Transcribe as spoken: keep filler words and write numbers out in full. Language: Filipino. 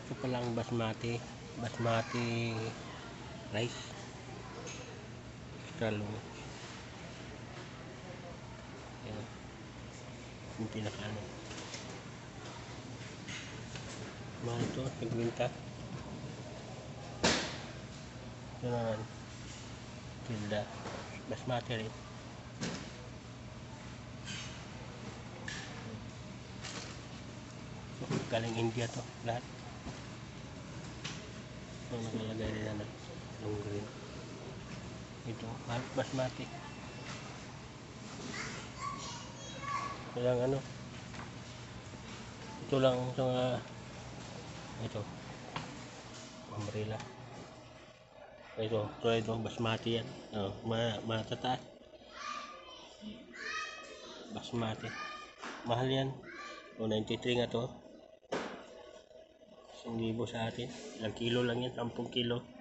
Ito palang basmati basmati rice, extra long. Yan yung pinaka ano, mahal ito nagbinta. Ito naman tilda basmati rin, galing India to lahat. Ito nakalagay rin na long green. Ito basmati. Ito lang ano, ito lang sa mga ito umbrella. Ito ito ito basmati yan. Oh, ma matataas basmati, mahal yan. O ninety-three nga to, isang libo sa atin. Ilang kilo lang yan, ten kilo.